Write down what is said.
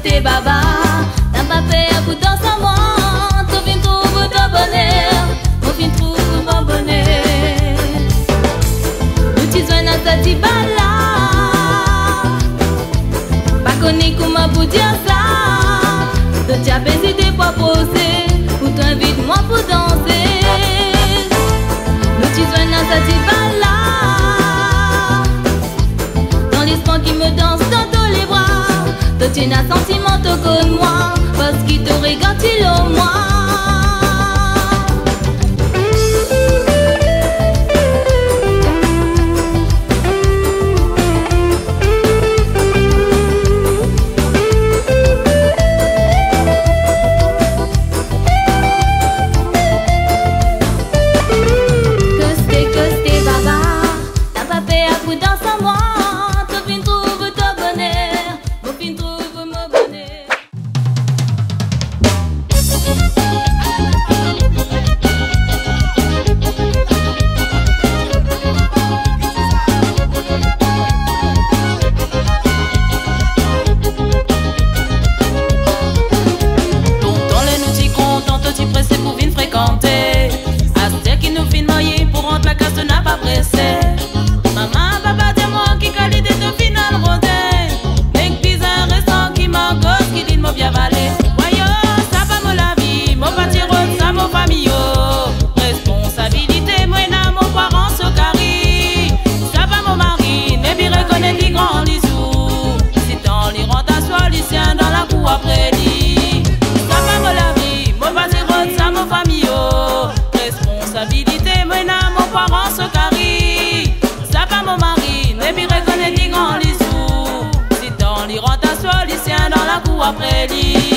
côté baba, t'as pas fait un coup dans sa moi, t'as venu trouver ton bonheur, t'as venu trouver mon bonheur. Nous t'y zones à ta dit bala, pas connu comment pour dire ça, t'as déjà baisé des poids posés, pour t'inviter moi pour danser. Nous t'y zones à ta dit bala, dans l'espoir qui me danse dans tous les bras. Toi tu n'as sentiment comme moi, parce qu'il te regarde au moins. Après lui